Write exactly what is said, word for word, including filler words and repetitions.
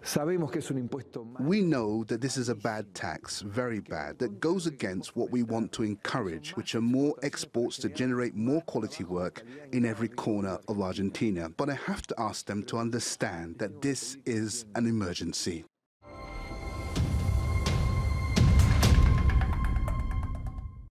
We know that this is a bad tax, very bad, that goes against what we want to encourage, which are more exports to generate more quality work in every corner of Argentina. But I have to ask them to understand that this is an emergency.